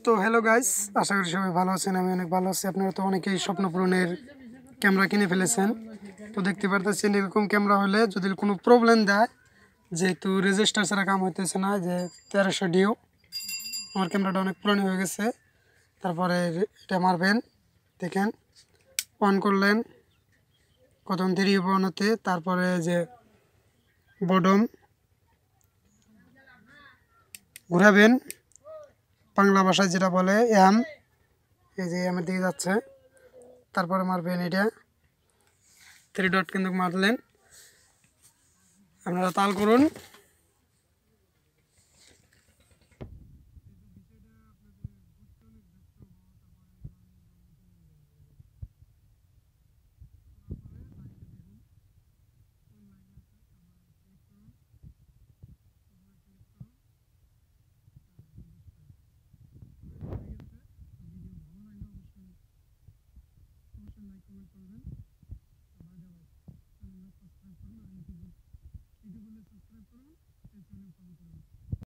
তো hello guys, আশা করি সবাই ভালো আছেন। আমি অনেক ভালো আছি। আপনারা তো অনেকেই স্বপ্ন পূরণের ক্যামেরা কিনে ফেলেছেন। তো দেখতে পারতেছেন এরকম ক্যামেরা হলে যদি কোনো প্রবলেম দেয়, যেহেতু রেজিস্টার ছাড়া কাম হইতেছে না, যে 1300 ডিও আমার ক্যামেরাটা অনেক পুরানো হয়ে গেছে। তারপরে এটা মারবেন, দেখেন অন করলেন, কতক্ষণ দেরি হবে অন হতে। তারপরে যে বটম ঘুরাবেন, বাংলা ভাষায় যেটা বলে এম, এই যে এমের দিকে যাচ্ছে। তারপরে মারবেন এটা 3 ডট, কিন্তু মারলেন। আপনারা তাল করুন। সাবস্ক্রাইব করুন।